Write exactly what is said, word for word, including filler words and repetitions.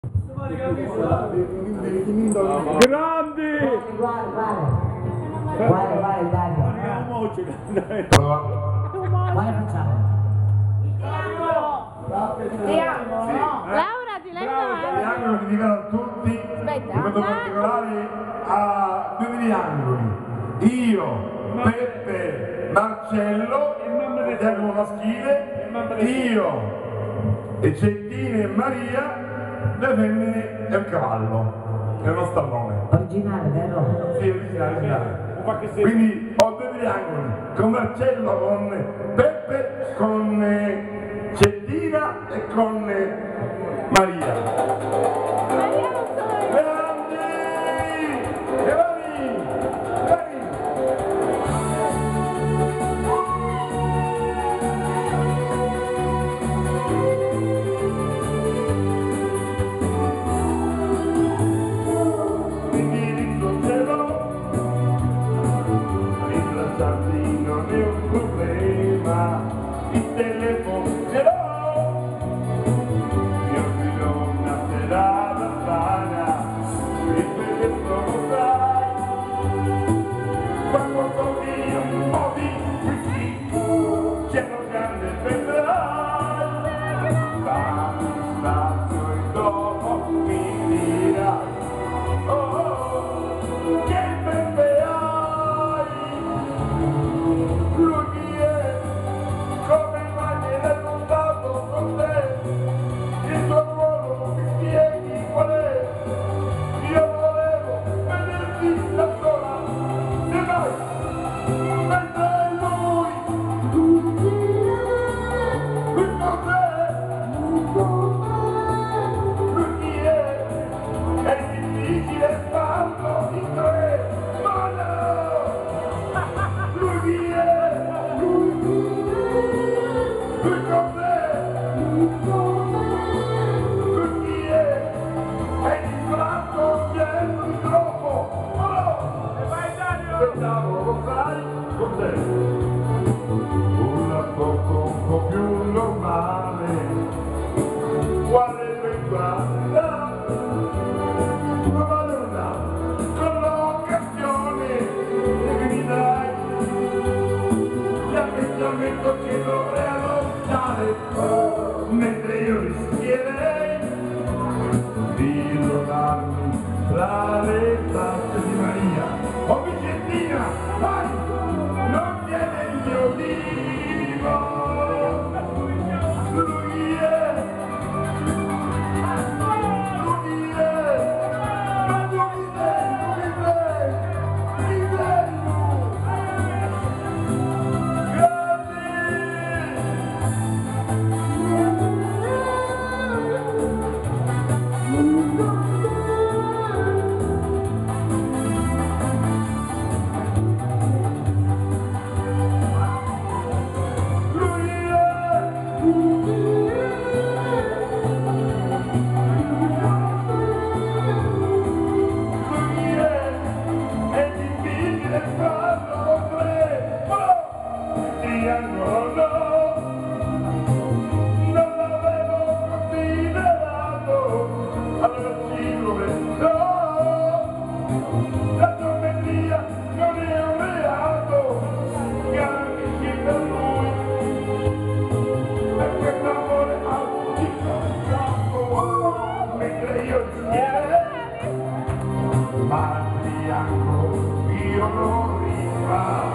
Grandi! Guarda, guarda. Guarda, guarda, dai. Quale facciamo? Laura, ti leggo Gli angoli dedicati a tutti, Aspetta. in modo particolare a due degli angoli. Io, Peppe, Marcello, il diacono maschile, io e Cettina e Maria, le femmine e un cavallo, e uno stallone. Originale, vero? Sì, originale, originale. Quindi ho due triangoli, con Marcello, con Peppe, con eh, Cettina e con eh, Maria. Maria non sono io. Grandi! E vai! Vai! Non è un problema, il telefono ce l'ho, io fino a una serata sana, e quello sono sai, quando sono io un po' di whisky, c'è una grande vedrai, fammi spazio e dopo mi dirai, oh, oh, che Peppe hai. Lui chi è? Come mai mi hai raccontato con te? Il tuo ruolo mi spieghi qual è? Io volevo vederti da sola, se vai, mentre lui, lui cos'è? Lui chi è? È difficile farlo in tre, ma no! Lui chi è? Lui cos'è? Lui chi è? È distratto, c'è il microfono! Oh! E vai Dario! Pensavo, lo sai? Cos'è? Un rapporto un po' più normale. Quale riguarda? Ma vale una collocazione che mi dai l'atteggiamento che dovrei adottare, mentre io rischierei di trovarmi tra le braccia di Maria. Oh Vicentina, vai! Non viene il mio vivo! Lui è! Lui è! Ma dove sei? Dove sei? Chi sei tu? Ma bianco io non rifà.